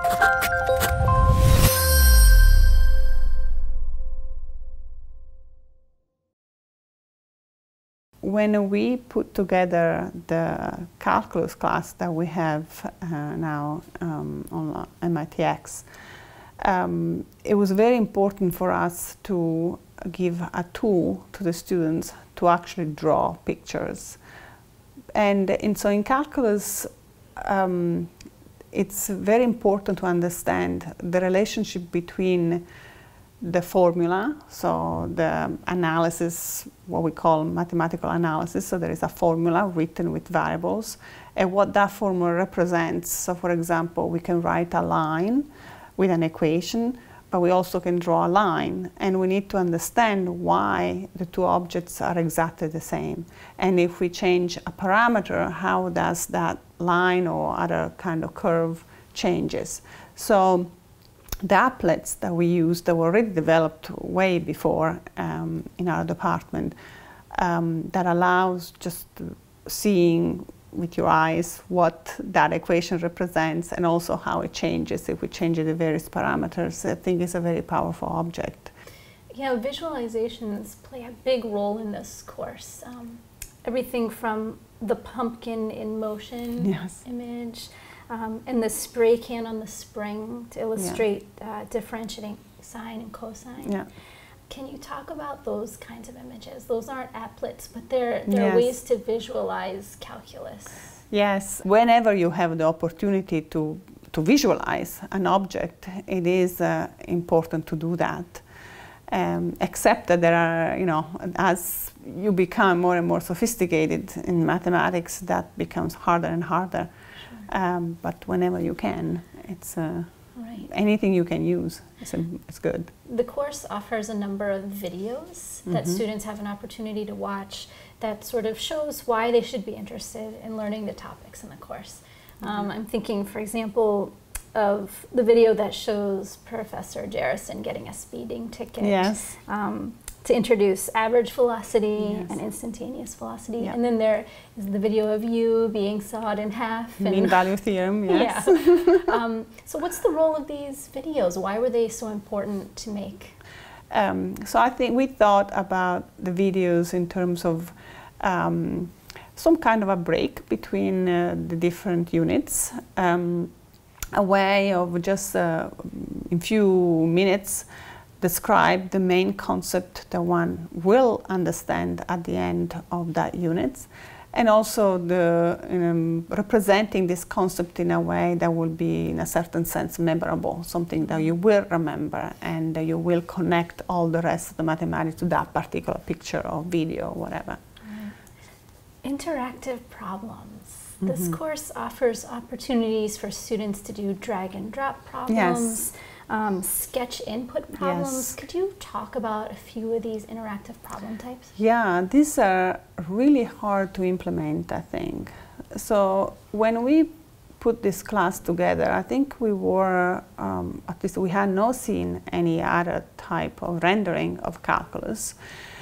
When we put together the calculus class that we have now on MITx, it was very important for us to give a tool to the students to actually draw pictures. And so in calculus, it's very important to understand the relationship between the formula, so the analysis, what we call mathematical analysis, so there is a formula written with variables, and what that formula represents. So for example, we can write a line with an equation, but we also can draw a line, and we need to understand why the two objects are exactly the same. And if we change a parameter, how does that line or other kind of curve changes? So the applets that we use, that were already developed way before in our department, that allows just seeing with your eyes what that equation represents and also how it changes if we change the various parameters, I think is a very powerful object. Yeah, visualizations play a big role in this course. Everything from the pumpkin in motion image, and the spray can on the spring to illustrate differentiating sine and cosine. Yeah. Can you talk about those kinds of images? Those aren't applets, but they're ways to visualize calculus. Yes. Whenever you have the opportunity to visualize an object, it is important to do that. Except that there are, you know, as you become more and more sophisticated in mathematics, that becomes harder and harder. But whenever you can, it's anything you can use, it's good. The course offers a number of videos that students have an opportunity to watch that sort of shows why they should be interested in learning the topics in the course. I'm thinking, for example, of the video that shows Professor Jarrison getting a speeding ticket. To introduce average velocity and instantaneous velocity. And then there is the video of you being sawed in half. Mean value theorem, So what's the role of these videos? Why were they so important to make? So I think we thought about the videos in terms of some kind of a break between the different units. A way of just in few minutes describe the main concept that one will understand at the end of that unit, and also the representing this concept in a way that will be in a certain sense memorable, something that you will remember and you will connect all the rest of the mathematics to that particular picture or video or whatever. Interactive problems. This course offers opportunities for students to do drag and drop problems. Sketch input problems. Could you talk about a few of these interactive problem types? Yeah, these are really hard to implement, I think. So when we put this class together, I think we were, at least we had not seen any other type of rendering of calculus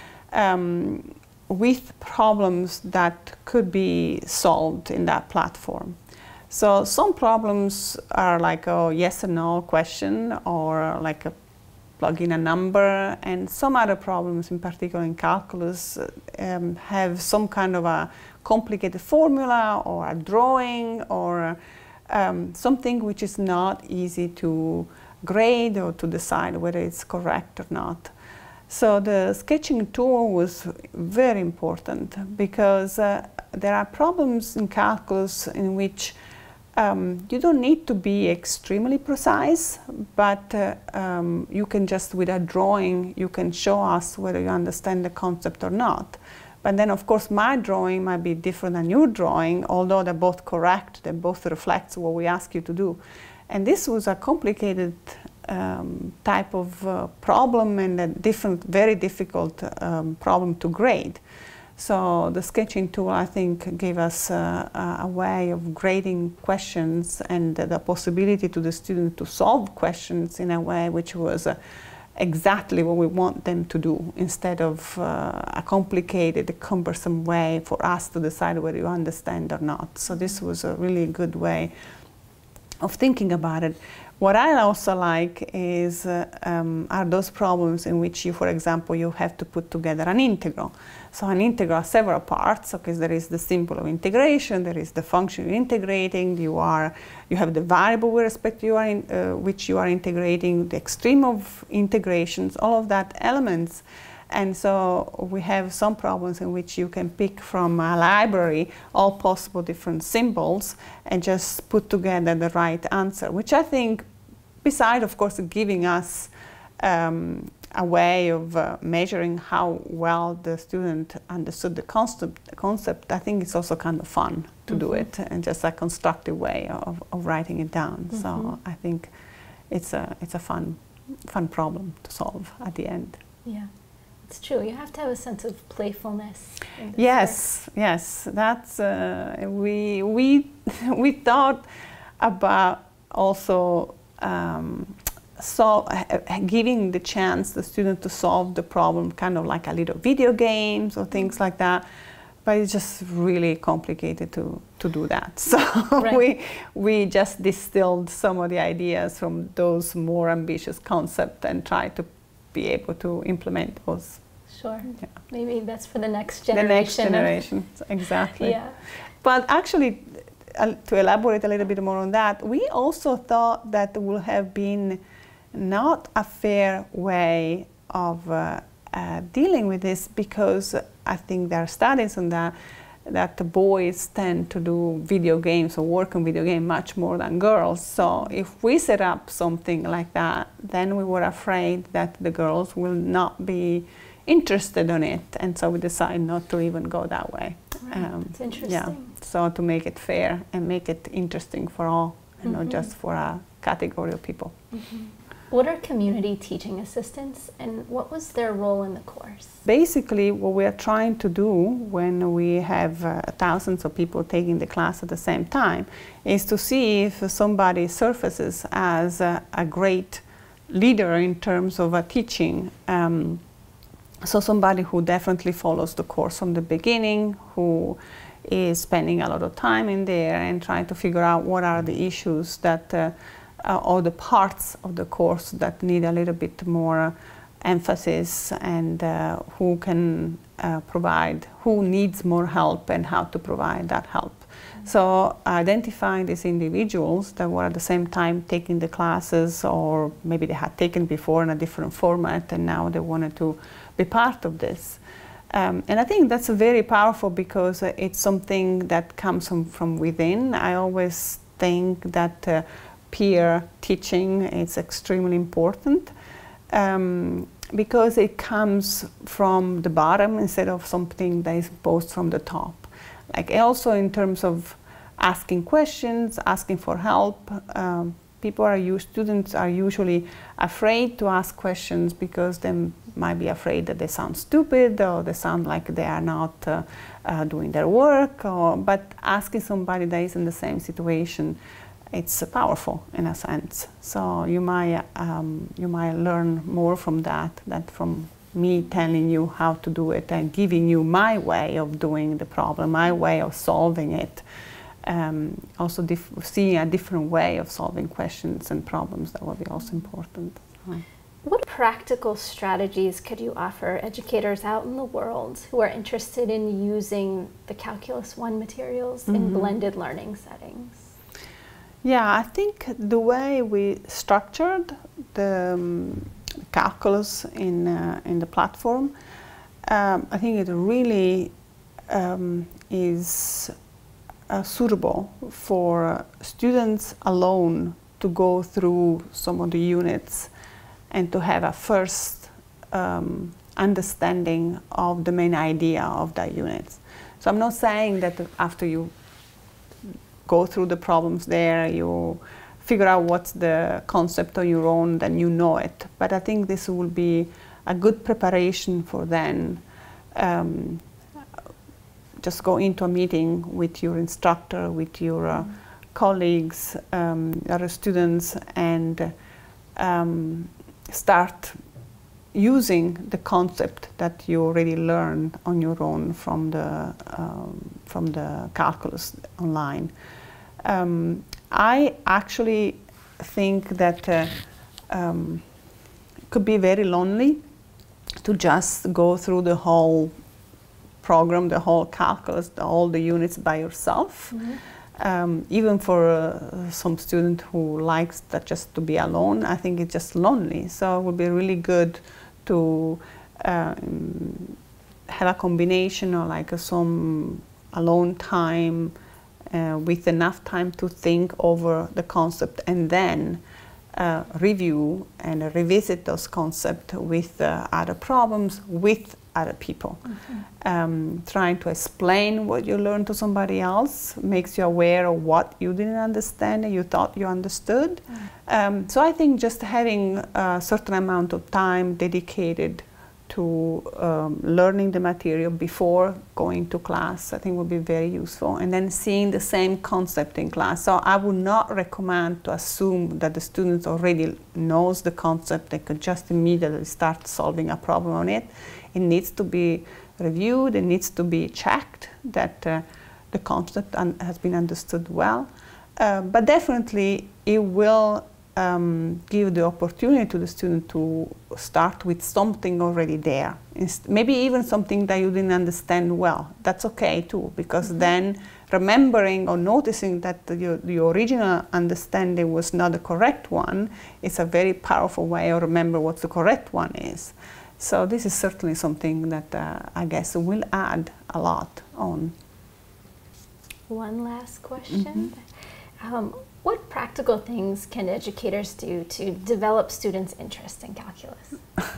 with problems that could be solved in that platform. So some problems are like a yes or no question, or like a plug in a number, and some other problems, in particular in calculus, have some kind of a complicated formula or a drawing or something which is not easy to grade or to decide whether it's correct or not. So the sketching tool was very important because there are problems in calculus in which you don't need to be extremely precise, but you can just, with a drawing, you can show us whether you understand the concept or not. But then, of course, my drawing might be different than your drawing, although they're both correct, they both reflect what we ask you to do. And this was a complicated type of problem and a different, very difficult problem to grade. So the sketching tool, I think, gave us a way of grading questions and the possibility to the student to solve questions in a way which was exactly what we want them to do, instead of a complicated, cumbersome way for us to decide whether you understand or not. So this was a really good way thinking about it. What I also like is are those problems in which you, for example, you have to put together an integral. So an integral has several parts, because there is the symbol of integration, there is the function you're integrating, you have the variable with respect to which you are integrating, the extreme of integrations, all of that elements. And so we have some problems in which you can pick from a library all possible different symbols and just put together the right answer, which I think, besides of course giving us a way of measuring how well the student understood the concept, I think it's also kind of fun to do it, and just a constructive way of writing it down. So I think it's a fun problem to solve at the end. Yeah. It's true. You have to have a sense of playfulness. Yes, yes. That's we thought about also giving the chance the student to solve the problem, kind of like a little video games or things like that. But it's just really complicated to do that. So we just distilled some of the ideas from those more ambitious concepts and tried to be able to implement those. Sure. Yeah. Maybe that's for the next generation. The next generation, exactly. Yeah. But actually, to elaborate a little bit more on that, we also thought that would have been not a fair way of dealing with this, because I think there are studies on that the boys tend to do video games or work on video games much more than girls. So if we set up something like that, then we were afraid that the girls will not be interested in it, and so we decided not to even go that way. It's interesting. Yeah, so to make it fair and make it interesting for all, and not just for a category of people. What are community teaching assistants, and what was their role in the course? Basically, what we are trying to do when we have thousands of people taking the class at the same time is to see if somebody surfaces as a great leader in terms of teaching. So somebody who definitely follows the course from the beginning, who is spending a lot of time in there and trying to figure out what are the issues that or the parts of the course that need a little bit more emphasis, and who can provide, who needs more help and how to provide that help. So identifying these individuals that were at the same time taking the classes, or maybe they had taken before in a different format and now they wanted to be part of this. And I think that's very powerful, because it's something that comes from within. I always think that peer teaching is extremely important, because it comes from the bottom instead of something that is imposed from the top. Like also in terms of asking questions, asking for help, students are usually afraid to ask questions because they might be afraid that they sound stupid, or they sound like they are not doing their work. But asking somebody that is in the same situation, it's powerful in a sense. So you might learn more from that than from me telling you how to do it and giving you my way of doing the problem, my way of solving it. Also seeing a different way of solving questions and problems, that will be also important. What practical strategies could you offer educators out in the world who are interested in using the Calculus 1 materials in blended learning settings? Yeah, I think the way we structured the calculus in the platform, I think it really is suitable for students alone to go through some of the units and to have a first understanding of the main idea of that unit. So I'm not saying that after you go through the problems there, you figure out what's the concept on your own, then you know it. But I think this will be a good preparation for then. Just go into a meeting with your instructor, with your colleagues, other students, and start using the concept that you already learned on your own from the calculus online. I actually think that it could be very lonely to just go through the whole program, the whole calculus, all the units by yourself. Even for some student who likes that just to be alone, I think it's just lonely. So it would be really good to have a combination of like some alone time with enough time to think over the concept, and then review and revisit those concepts with other problems, with other people. Trying to explain what you learned to somebody else makes you aware of what you didn't understand and you thought you understood. So I think just having a certain amount of time dedicated to learning the material before going to class, I think would be very useful. And then seeing the same concept in class. So I would not recommend to assume that the student already knows the concept, they could just immediately start solving a problem on it. It needs to be reviewed, it needs to be checked that the concept has been understood well. But definitely it will give the opportunity to the student to start with something already there. Maybe even something that you didn't understand well. That's okay too, because then remembering or noticing that the original understanding was not the correct one is a very powerful way of remember what the correct one is. So this is certainly something that I guess will add a lot on. One last question. What practical things can educators do to develop students' interest in calculus?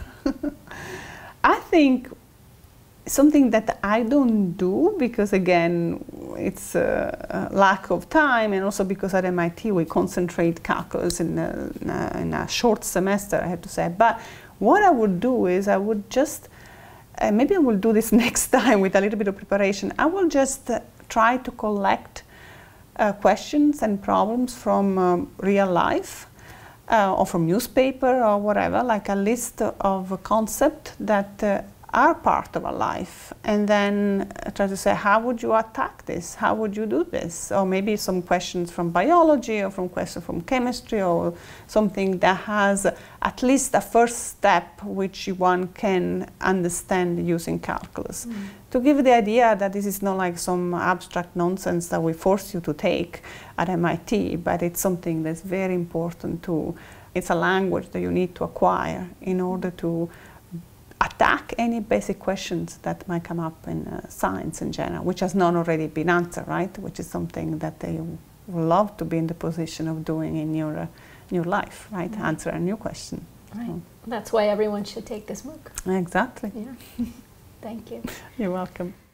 I think something that I don't do, because again, it's a lack of time, and also because at MIT we concentrate calculus in a short semester, I have to say. But what I would do is I would just, maybe I will do this next time with a little bit of preparation, I will just try to collect questions and problems from real life or from newspaper or whatever, like a list of concepts that are part of our life, and then try to say, how would you attack this? How would you do this? Or maybe some questions from biology or from questions from chemistry, or something that has at least a first step which one can understand using calculus. To give the idea that this is not like some abstract nonsense that we force you to take at MIT, but it's something that's very important to, it's a language that you need to acquire in order to attack any basic questions that might come up in science in general, which has not already been answered, right? Which is something that they would love to be in the position of doing in your life, right? Answer a new question. Right. That's why everyone should take this MOOC. Exactly. Yeah. Thank you. You're welcome.